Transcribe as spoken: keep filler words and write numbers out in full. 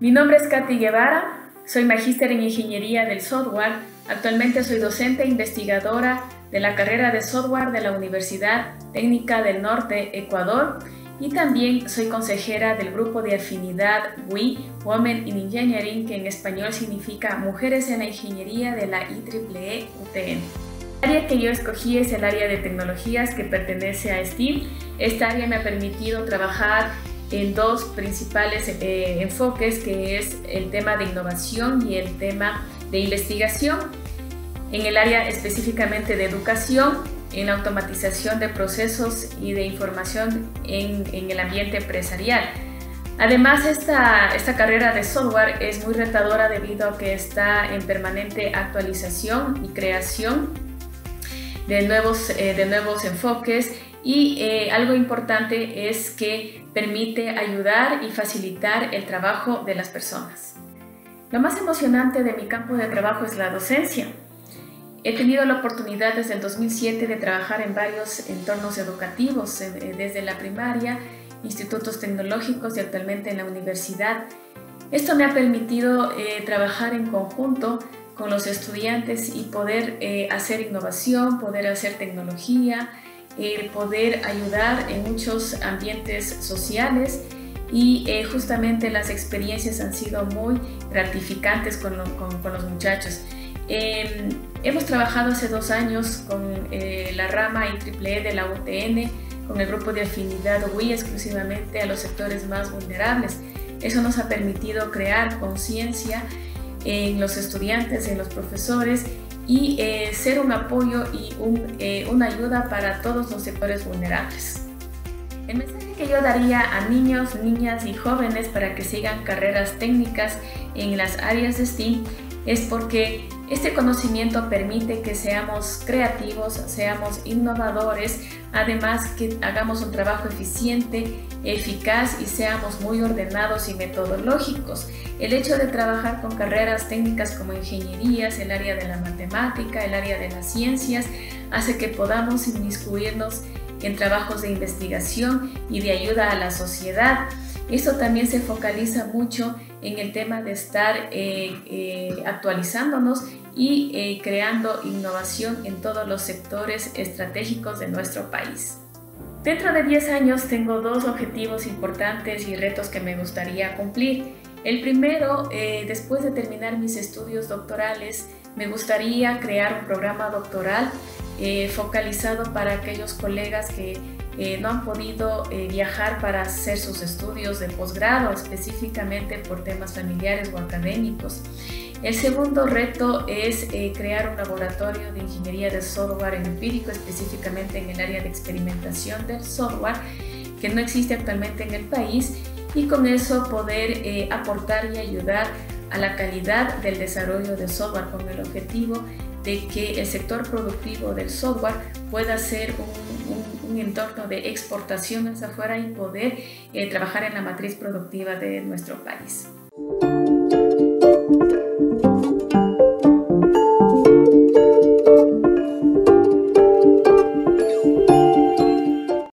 Mi nombre es Katy Guevara, soy magíster en Ingeniería del Software. Actualmente soy docente e investigadora de la carrera de Software de la Universidad Técnica del Norte, Ecuador, y también soy consejera del grupo de afinidad W I, Women in Engineering, que en español significa Mujeres en la Ingeniería de la I triple E U T N. El área que yo escogí es el área de tecnologías, que pertenece a STEAM. Esta área me ha permitido trabajar en dos principales eh, enfoques, que es el tema de innovación y el tema de investigación. En el área específicamente de educación, en la automatización de procesos y de información en, en el ambiente empresarial. Además, esta, esta carrera de software es muy retadora debido a que está en permanente actualización y creación de nuevos, eh, de nuevos enfoques. Y eh, algo importante es que permite ayudar y facilitar el trabajo de las personas. Lo más emocionante de mi campo de trabajo es la docencia. He tenido la oportunidad desde el dos mil siete de trabajar en varios entornos educativos, eh, desde la primaria, institutos tecnológicos y actualmente en la universidad. Esto me ha permitido eh, trabajar en conjunto con los estudiantes y poder eh, hacer innovación, poder hacer tecnología, Eh, poder ayudar en muchos ambientes sociales y eh, justamente las experiencias han sido muy gratificantes con, lo, con, con los muchachos. Eh, hemos trabajado hace dos años con eh, la rama I triple E de la U T N, con el grupo de afinidad W I exclusivamente a los sectores más vulnerables. Eso nos ha permitido crear conciencia en los estudiantes, en los profesores, y eh, ser un apoyo y un, eh, una ayuda para todos los sectores vulnerables. El mensaje que yo daría a niños, niñas y jóvenes para que sigan carreras técnicas en las áreas de STEAM es porque este conocimiento permite que seamos creativos, seamos innovadores, además que hagamos un trabajo eficiente, eficaz y seamos muy ordenados y metodológicos. El hecho de trabajar con carreras técnicas como ingenierías, el área de la matemática, el área de las ciencias, hace que podamos inmiscuirnos en trabajos de investigación y de ayuda a la sociedad. Esto también se focaliza mucho en el tema de estar eh, eh, actualizándonos y eh, creando innovación en todos los sectores estratégicos de nuestro país. Dentro de diez años tengo dos objetivos importantes y retos que me gustaría cumplir. El primero, eh, después de terminar mis estudios doctorales, me gustaría crear un programa doctoral eh, focalizado para aquellos colegas que eh, no han podido eh, viajar para hacer sus estudios de posgrado, específicamente por temas familiares o académicos. El segundo reto es eh, crear un laboratorio de ingeniería de software empírico, específicamente en el área de experimentación del software, que no existe actualmente en el país, y con eso poder eh, aportar y ayudar a la calidad del desarrollo de software, con el objetivo de que el sector productivo del software pueda ser un, un, un entorno de exportación hacia afuera y poder eh, trabajar en la matriz productiva de nuestro país.